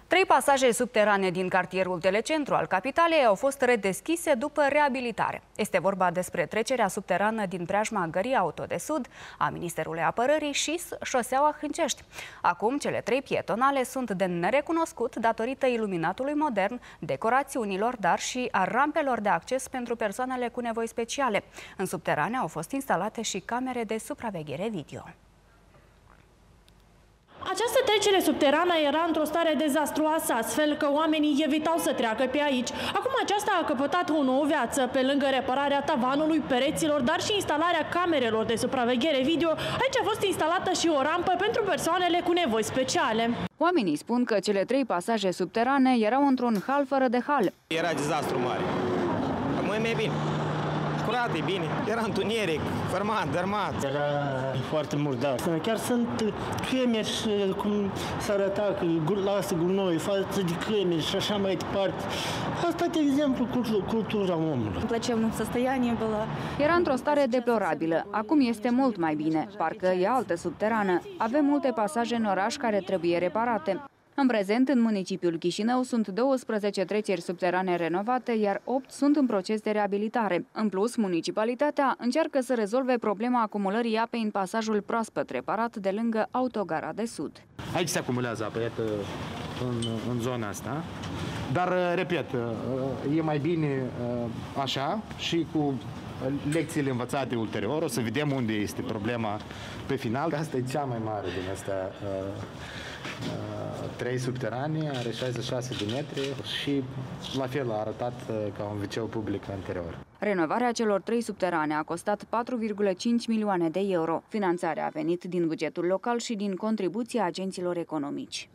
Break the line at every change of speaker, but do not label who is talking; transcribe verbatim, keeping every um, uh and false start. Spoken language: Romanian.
Trei pasaje subterane din cartierul Telecentru al capitalei au fost redeschise după reabilitare. Este vorba despre trecerea subterană din preajma Gării Auto de Sud, a Ministerului Apărării și șoseaua Hâncești. Acum, cele trei pietonale sunt de nerecunoscut datorită iluminatului modern, decorațiunilor, dar și a rampelor de acces pentru persoanele cu nevoi speciale. În subterane au fost instalate și camere de supraveghere video.
Această trecere subterană era într-o stare dezastruoasă, astfel că oamenii evitau să treacă pe aici. Acum aceasta a căpătat o nouă viață. Pe lângă repararea tavanului, pereților, dar și instalarea camerelor de supraveghere video, aici a fost instalată și o rampă pentru persoanele cu nevoi speciale.
Oamenii spun că cele trei pasaje subterane erau într-un hal fără de hal.
Era dezastru mare. Măi, mai bine. Curat, e bine. Era întuneric, format, dărmat.
Era foarte murdar. Chiar sunt cremeri și cum se arăta, că lasă gunoi față de cremeri și așa mai departe. Asta, de exemplu, cultura omului.
În plăcevnom состоянии была.
Era într-o stare deplorabilă. Acum este mult mai bine. Parcă e altă subterană. Avem multe pasaje în oraș care trebuie reparate. În prezent, în municipiul Chișinău sunt douăsprezece treceri subterane renovate, iar opt sunt în proces de reabilitare. În plus, municipalitatea încearcă să rezolve problema acumulării apei în pasajul proaspăt reparat de lângă Autogara de Sud.
Aici se acumulează apă, iată, în, în zona asta. Dar, repet, e mai bine așa și cu lecțiile învățate ulterior. O să vedem unde este problema pe final. Asta e cea mai mare din astea. Trei subterane, are șaizeci și șase de metri și la fel a arătat ca un viceu public anterior.
Renovarea celor trei subterane a costat patru virgulă cinci milioane de euro. Finanțarea a venit din bugetul local și din contribuția agenților economici.